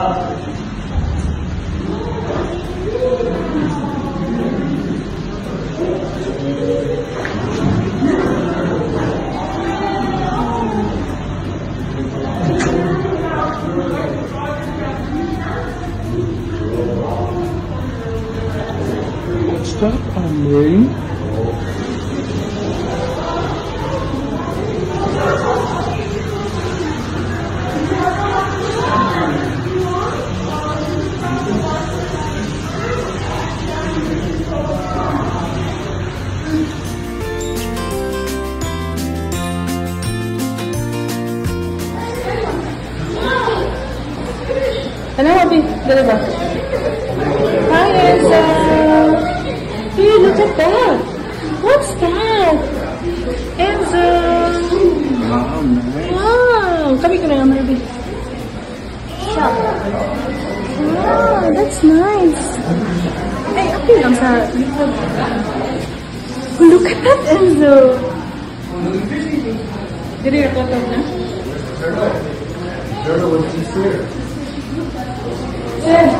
What's that, Amrin? Ano, Abby? Dali ba? Hi, Elsa! Hey, look at that! What's that? Enzo! Wow, nice. Wow! Kami ko na naman, Abby. Shop. Wow, that's nice. Hey, okay lang sa likod. Look at that, Enzo! Did you record na? Turtle, what's this here? Yeah.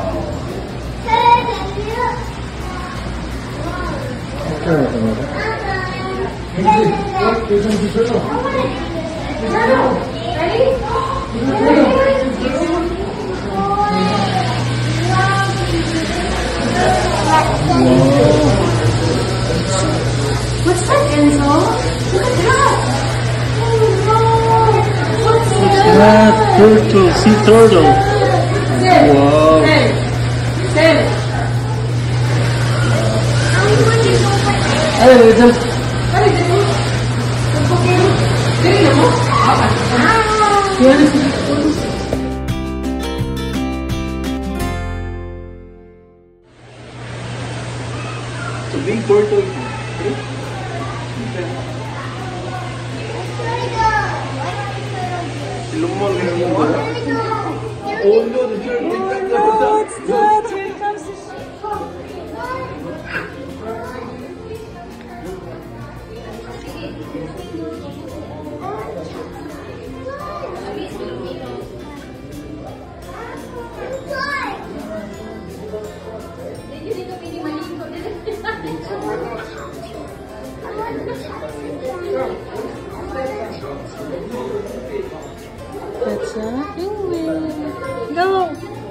What's that, Enzo? Look at that! What's that? Turtle, sea turtle. Wow. It's a big turtle. Oh no, the turtle. What's that? Here comes the That's a penguin. Go!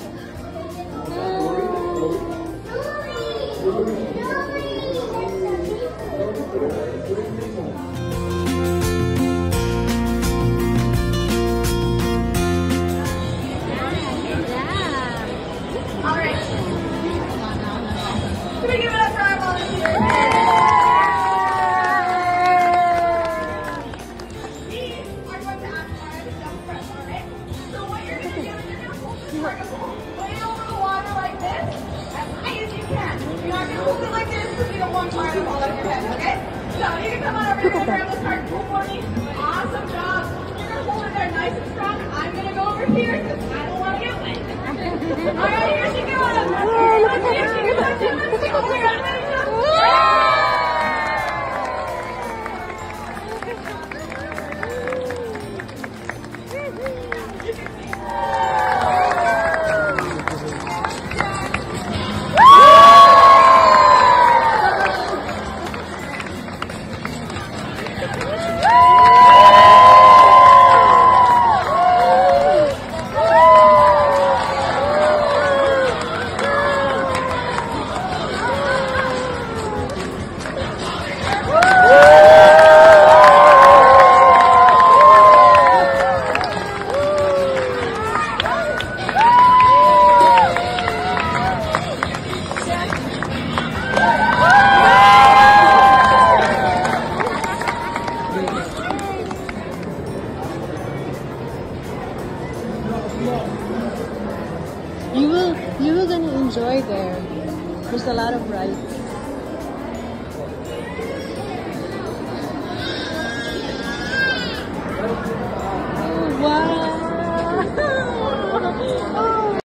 Awesome job. You're going to hold it there nice and strong. I'm going to go over here because I don't want to get wet. All right, here she goes. Let's see if she can touch it. Let's see. Oh my God. You will gonna enjoy there. There's a lot of rides. Oh, wow.